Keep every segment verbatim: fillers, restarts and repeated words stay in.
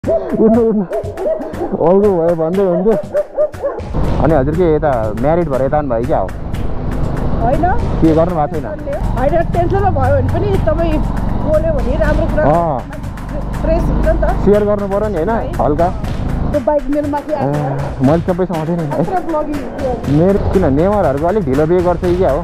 उठ्नु उठ्नु अल्गो भयो भन्दै हुन्थ्यो। अनि हजुर के यता म्यारिड भएर यता भयो क्या हो होइन के गर्नु भएको छैन? होइन टेन्सनमा भयो भने पनि तपाईँ बोल्यो भने राम्रो कुरा फ्रेस हुन्छ नि त। सेयर गर्नु पर्यो नि होइन हल्का। त्यो बाइक मेरो माथि आएको मैले सबैसँग आउँथेँ नि ब्लगिङ मेरो किन नेवारहरूको अलिक ढिलो बिहे गर्छ कि क्या हो?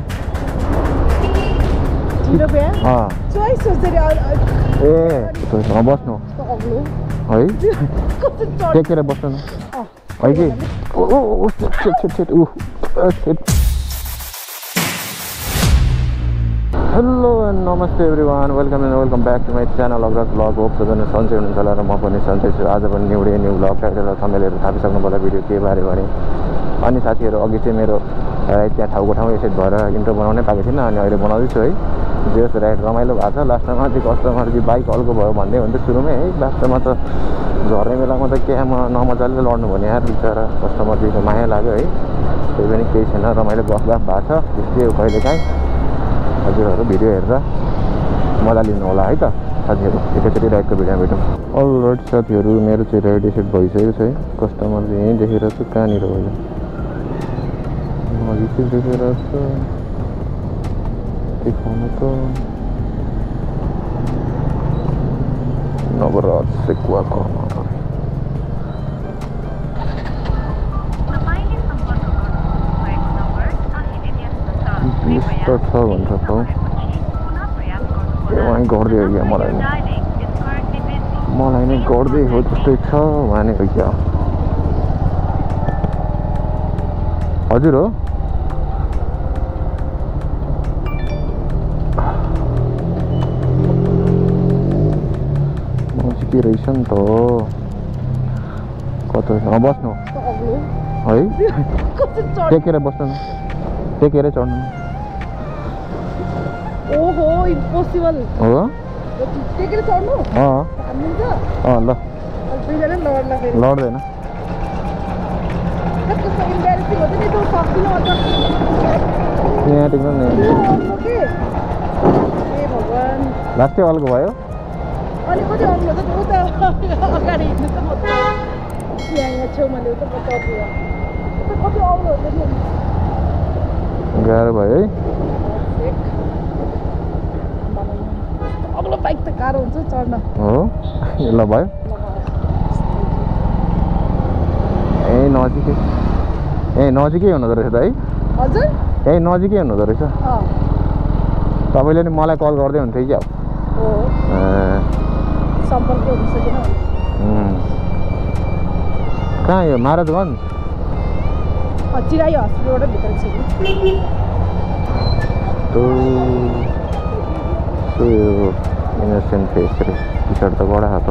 ढिलो बिहे अँ चोइस सोचेर ए बस्नु अग्लो है टेकेर बस्नु न है कि हेलो एन्ड नमस्ते everyone welcome and welcome back to my channel Agraj vlog hope सबैजना सन्चै हुनुहुन्छ होला र म पनि सन्चै छु। आज पनि new day new vlog title थम्बनेलहरु थापिसक्नु होला भिडियो के बारे भने। अनि साथीहरू अघि चाहिँ मेरो राइट त्यहाँ ठाउँको ठाउँ यसरी भएर इन्ट्रो बनाउनै पाएको थिइनँ अनि अहिले बनाउँदैछु है। जेस राइट रमाइलो भएको छ। लास्टमा चाहिँ कस्टमर चाहिँ बाइक हल्को भयो भन्दै हुन्थ्यो सुरुमै है। लास्टमा त झर्ने बेलामा त के म नमजाले लड्नु भने यार बिचरा कस्टमर दिएको माया लाग्यो है। त्यही पनि केही छैन रमाइलो गफ गफ भएको छ त्यस्तै हो कहिलेकाहीँ। हजुरहरू भिडियो हेरेर मजा लिनु होला है त साथीहरू। एकैचोटि राइडको भिडियोमा भेटौँ। अल राइट साथीहरू मेरो चाहिँ राइड सेट भइसकेको छ है। कस्टमर चाहिँ यहीँ देखेर छु कहाँनिर भयो नजिकै देखेर छ देखाउनु त नवराज सेकुवा कर्नर छ भन्छ त वहीँ गर्दै हो क्या मलाई नै मलाई नै गर्दै हो जस्तै छ भनेको क्या हजुर हो। के रहेछ नि त कता बस्नु है टेकेर बस्नु टेकेरै चढ्नु ओहो इम्पोसिबल हो टेकेर चढ्नु अँ अँ ल लड्दैन यहाँ टेक्नु नि लास्टै अल्को भयो। अनि कति अग्लो त उता अगाडि हिँड्नु त म त यहाँ यहाँ छेउमा ल्याउ त म चढ्छु कति अग्लो हुन्छ नि गाह्रो भयो है। अग्लो बाइक त गाह्रो हुन्छ चढ्न हो ल भयो ए नजिकै ए नजिकै हुँदो रहेछ त है। हजुर ए नजिकै हुँदो रहेछ। तपाईँले नि मलाई कल गर्दै हुन्थ्यो क्या हो सम्पर्क हुन सकेन। कहाँ यो महाराजगञ्ज चिराई हस्पिटलबाट भित्र छु इनोसेन्ट फेस रे पछाडि त बडा हात हो।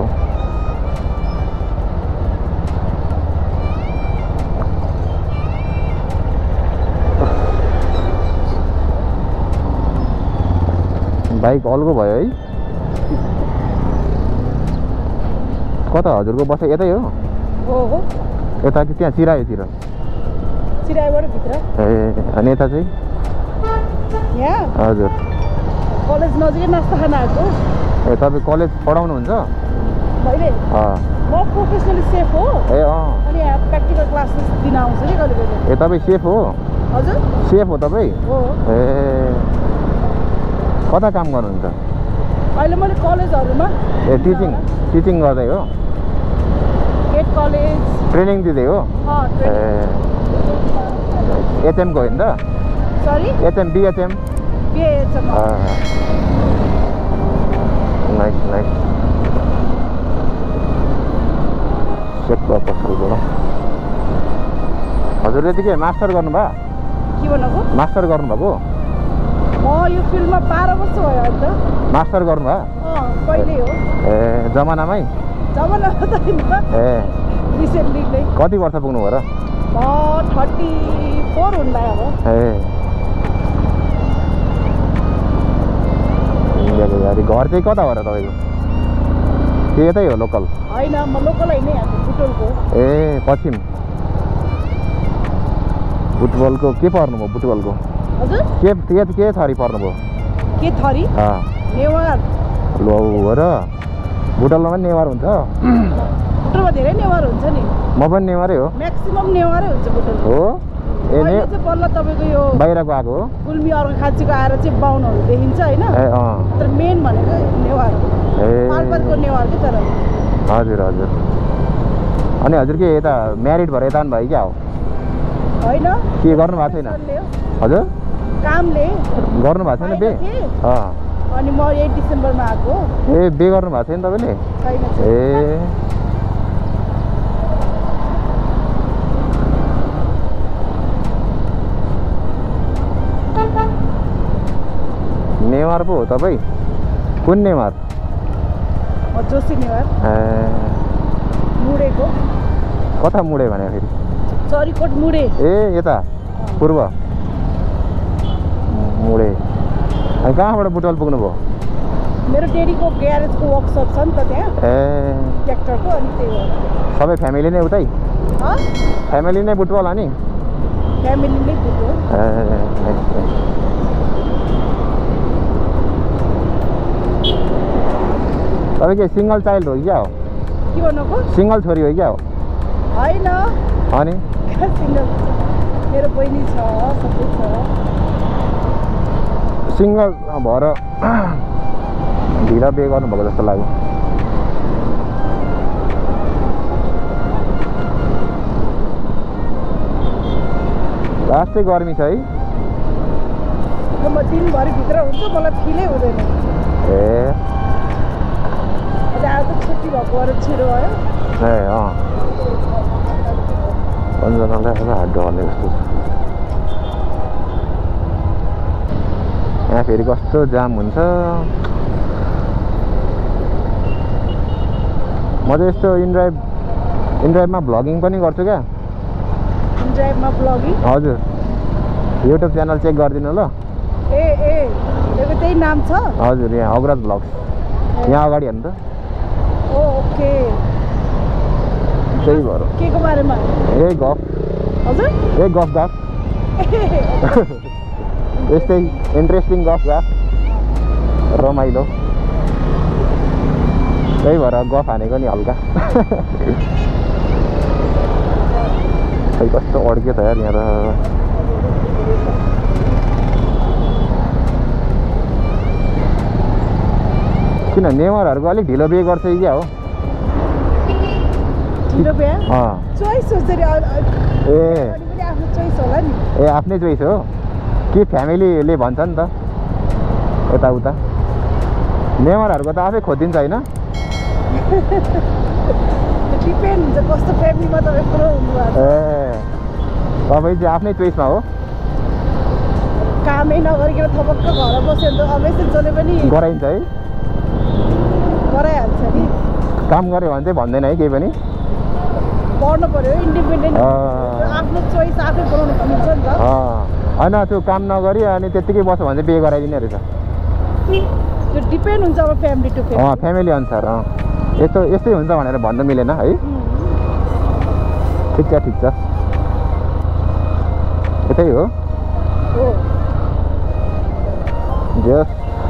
बाइक अल्गो भयो है। कता हजुरको बस यतै हो हो यता कि त्यहाँ चिरायोतिर? चिरायोबाट भित्र ए अनि यता चाहिँ यहाँ हजुर कलेज नजिकै नास्ता खान आएको। ए तपाईँ कलेज पढाउनुहुन्छ? मैले अँ म प्रोफेसनली सेफ हो ए अँ अनि यहाँ प्र्याक्टिकल क्लासेस दिन आउँछु नि कहिले कहिले। ए तपाईँ सेफ हो? हजुर सेफ हो तपाईँ? हो ए कता काम गर्नुहुन्छ? अहिले मैले कलेजहरूमा ए टिचिङ टिचिङ गर्दै हो? गेट कलेज ट्रेनिङ दिँदै हो? ए एचएमको होइन त? Sorry HM BHM BHM nice nice Sekwa पसलबाट। हजुरले चाहिँ के मास्टर गर्नुभयो? के भन्नुभयो? मास्टर गर्नुभएको? म यो फिल्डमा बाह्र वर्ष भयो अहिले त। मास्टर गर्नुभयो? अँ कहिले हो? ए जमानामै? जमानामा त होइन ए रिसेन्टली नै। कति वर्ष पुग्नु भयो र? म थर्टी फोर हुन्ला अब। ए इन्डियाको गाडी घर चाहिँ कता हो र तपाईँको? के यतै हो लोकल? होइन म लोकल होइन यहाँ बुटोलको। ए पश्चिम बुटबलको के पर्नुभयो बुटबलको? हजुर के के के थरी पर्नुभयो? के थरी? अँ नेवार लो हो र बुटलमा पनि नेवार हुन्छ धेरै नेवार हुन्छ नि म पनि नेवारै हो म्याक्सिमम नेवारै हुन्छ बुटोल हो ए ने अहिले चाहिँ बल्ल तपाईँको यो बाहिरको आएको हो गुल्मी अर्घाखाँचीको आएर चाहिँ बाहुनहरू देखिन्छ होइन ए अँ तर मेन भनेको नेवार हो ए पालपालको नेवार के तर हजुर हजुर अनि हजुर के यता म्यारिड भएर यता भयो क्या हो होइन के गर्नु भएको छैन कामले हो। हजुर कामले गर्नु भएको छैन बे बाहिर थिएँ, अँ अनि म यही डिसेम्बरमा आएको ए बे गर्नु भएको छैन तपाईँले छैन ए नेवार पो हो तपाईँ कुन नेवार म जोशी नेवार ए मुडेको कता मुडे भने फेरि चरीकोट मुडे ए यता पूर्व मुडे अनि कहाँबाट बुटवल पुग्नुभयो मेरो डेडीको ग्यारेजको वर्कसप छ नि त त्यहाँ ए ट्र्याक्टरको अनि त्यही भएर सबै फ्यामिली नै उतै अँ फ्यामिली नै बुटवल अनि फ्यामिली नै पुग्यो ए nice, nice। तपाईँ के सिङ्गल चाइल्ड हो कि क्या हो के भन्नुको सिङ्गल छोरी हो क्या हो होइन अनि सिङ्गल मेरो बहिनी छ सबै छ सिङ्गल भएर ढिला बे गर्नुभएको जस्तो लाग्यो लास्टै गर्मी छ है म दिनभरि भित्र हुन्छ मलाई फिलै हुँदैन ए आज छुट्टी भएको भएर छिटो भयो ए अँ पन्ध्रजनालाई अब हात डर्ने जस्तो छ यहाँ फेरि कस्तो जाम हुन्छ म चाहिँ यस्तो इनड्राइभ इनड्राइभमा भ्लगिङ पनि गर्छु क्या ड्राइभमा ब्लगिङ हजुर युट्युब च्यानल चेक गरिदिनु ल ए ए यो त्यही नाम छ हजुर यहाँ अग्रज भ्लग्स यहाँ अगाडि हेर्नु त ओ ओके त्यही भएर के को बारेमा ए गफ हजुर ए गफ गफ यस्तै इन्ट्रेस्टिङ गफ गफ रमाइलो त्यही भएर गफ हानेको नि हल्का खै कस्तो अड्क्यो त यार यहाँ त किन नेवारहरूको अलिक ढिलो बिहे गर्छ कि क्या हो ढिलो बिहा अँ चोइस हुन्छ नि ए पनि आफ्नो चोइस होला नि ए आफ्नै चोइस हो कि फ्यामिलीले भन्छ नि त यताउता नेवारहरूको त आफै खोजिदिन्छ होइन डिपेन्ड हुन्छ कस्तो फ्यामिलीमा तपाईँ पुरो हुनुभएको ए तपाईँ चाहिँ आफ्नै चोइसमा हो कामै नगरिकन थपक्क घर बस्यो भने त अवश्य जसले पनि गराइन्छ है गराइहाल्छ नि काम गऱ्यो भने चाहिँ भन्दैन है केही पनि पढ्नु पऱ्यो इन्डिपेन्डेन्ट आफ्नो चोइस आफै बनाउनु मिल्छ नि त होइन त्यो काम नगरी अनि त्यत्तिकै बस्यो भने चाहिँ बिहे गराइदिने रहेछ त्यो डिपेन्ड हुन्छ अब फ्यामिली टु फ्यामिली अँ फ्यामिली अनुसार अँ यस्तो यस्तै हुन्छ भनेर भन्नु मिलेन है ठिक छ ठिक छ यतै हो हो जस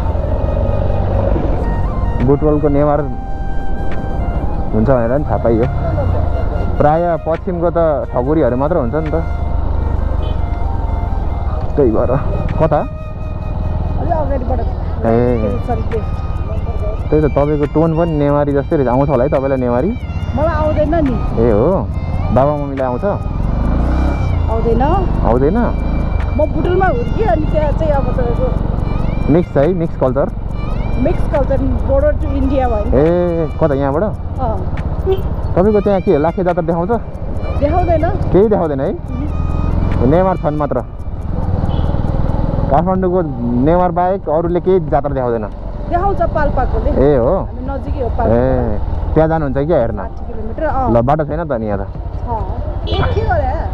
बुटवलको नेवार हुन्छ भनेर नि थाहा पाइयो प्रायः पश्चिमको त ठकुरीहरू मात्र हुन्छ नि त त्यही भएर कता अलि अगाडिबाट ए सरी त्यही त तपाईँको टोन पनि नेवारी जस्तै रहेछ आउँछ होला है तपाईँलाई नेवारी मलाई आउँदैन नि ए हो बाबा मम्मीलाई आउँछ आउँदैन आउँदैन म बुटुलमा हुर्केँ अनि त्यहाँ चाहिँ अब तपाईँको मिक्स है mix culture mix culture border to India भयो ए कता यहाँबाट अँ तपाईँको त्यहाँ के लाखे जात्रा देखाउँछ देखाउँदैन केही देखाउँदैन है नेवार छन् मात्र काठमाडौँको नेवार बाहेक अरूले केही जात्रा देखाउँदैन देखाउँछ पाल्पाकोले ए हो हामी नजिकै हो ए पाल्पा त्यहाँ जानुहुन्छ क्या हेर्न साठी किलोमिटर अँ ल बाटो छैन त नि यहाँ त छ ए के गरे है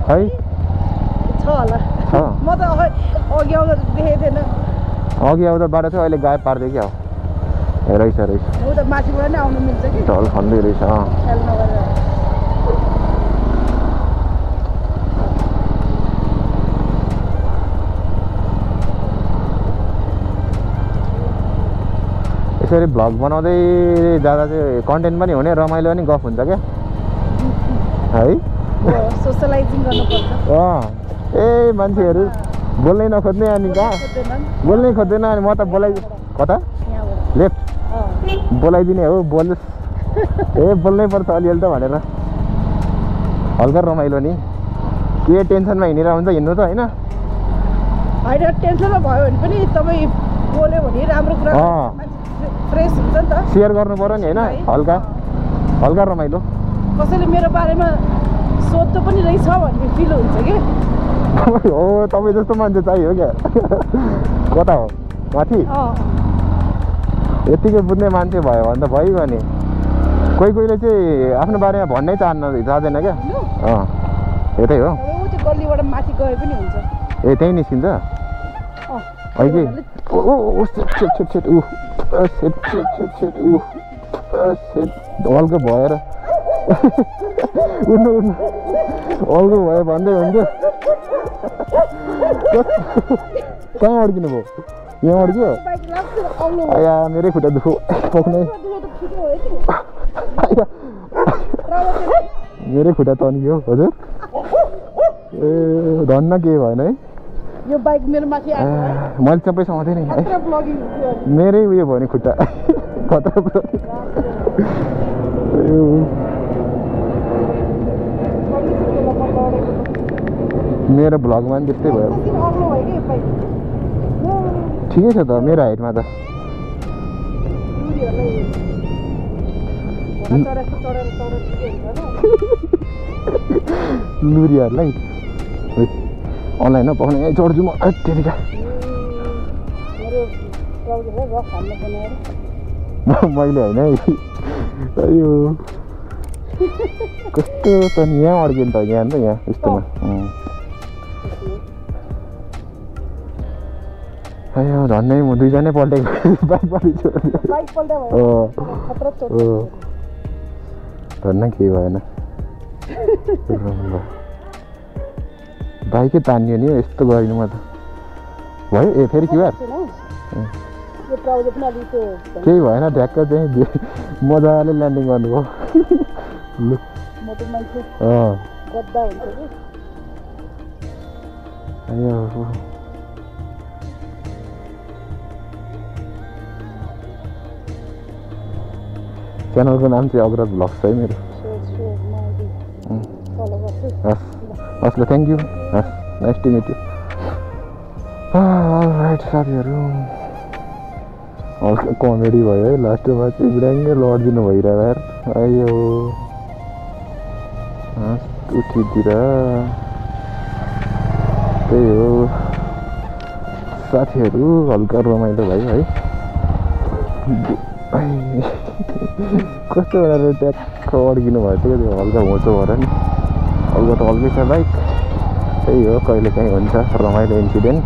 छ होला छ म त अघि अघि आउँदा देखेको थिएन अघि आउँदा बाटो थियो अहिले गायब पारिदियो क्या हो ए रहेछ रहेछ ऊ त माथिबाट नै आउनु मिल्छ कि ढल खन्दै रहेछ अँ ख्याल नगरेर यसरी भ्लग बनाउँदै जाँदा चाहिँ कन्टेन्ट पनि हुने रमाइलो पनि गफ हुन्छ क्या है सोसलाइजिङ गर्नुपर्छ अँ ए मान्छेहरू बोल्नै नखोज्ने अनि कहाँ बोल्नै खोज्दैन अनि म त बोलाइ कता लेफ्ट बोलाइदिने हो बोलोस् ए बोल्नै पर्छ अलिअलि त भनेर हल्का रमाइलो नि के टेन्सनमा हिँडेर हुन्छ हिँड्नु त होइन होइन टेन्सनमा भयो भने पनि तपाईँ बोल्यो भने राम्रो कुरा फ्रेस हुन्छ नि त सेयर गर्नु पर्यो नि होइन हल्का हल्का रमाइलो कसैले मेरो बारेमा सोध्नु पनि रहेछ भन्ने फिल हुन्छ कि हो तपाईँ जस्तो मान्छे चाहियो क्या कता हो माथि यतिकै बुझ्ने मान्छे भयो भने त भइगयो नि कोही कोहीले चाहिँ आफ्नो बारेमा भन्नै चाहन्न चाहँदैन क्या अँ यतै हो गल्लीबाट माथि गए पनि हुन्छ ए त्यहीँ निस्किन्छ अहिले ओ हल्का भएर उड्नु उड्नु हल्को भयो भन्दै हुन्थ्यो कहाँ अड्किनु भयो यहाँ अड्क्यो आया मेरै खुट्टा दुखो पोख्ने मेरै खुट्टा तन्कियो हजुर ए धन्न के भएन है यो बाइक मेरो माथि मैले सबै समाउँथेँ नि मेरै उयो भयो नि खुट्टा खतरा मेरो भ्लगमा पनि त्यस्तै भयो ठिकै छ त मेरो हाइटमा त लुरीहरूलाई अनलाइनमा पक्ने यहीँ चढ्छु म त्यतिका मैले होइन है यो कस्तो त नि यहाँ अड्कियो नि त यहाँ त यहाँ यस्तोमा अयो झन्डै म दुईजनै पल्टेको बाइक पल्टेको झन्डै केही भएन बाइकै तानियो नि यस्तो गरिनुमा त भयो ए फेरि क्युआर केही भएन ढ्याक्क चाहिँ मजाले ल्यान्डिङ गर्नुभयो अयो च्यानलको नाम चाहिँ अग्रज भ्लग्स है मेरो हस् हस् ल थ्याङ्क यू हस् nice to meet you right साथीहरू हल्का कमेडी भयो है लास्टमा चाहिँ बिराङ्गै लडिदिनु भइरह्यो यार आयो उठितिर त्यही हो साथीहरू हल्का रमाइलो भयो है कस्तो गरेर ट्याक्क अड्किनु भयो त्यो हल्का होचो भएर नि हल्का त हल्कै छ बाइक त्यही हो कहिले काहीँ हुन्छ रमाइलो इन्सिडेन्ट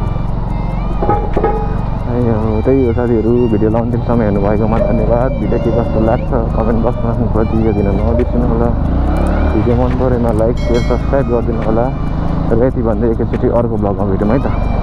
त्यही हो साथीहरू भिडियो अन्तिमसम्म हेर्नुभएकोमा धन्यवाद भिडियो के कस्तो लाग्छ कमेन्ट बक्समा आफ्नो प्रतिक्रिया दिन नबिर्सनु होला भिडियो मन परेमा लाइक सेयर सब्सक्राइब गरिदिनु होला र यति भन्दै एकैचोटि अर्को भ्लगमा भेटौँ है त।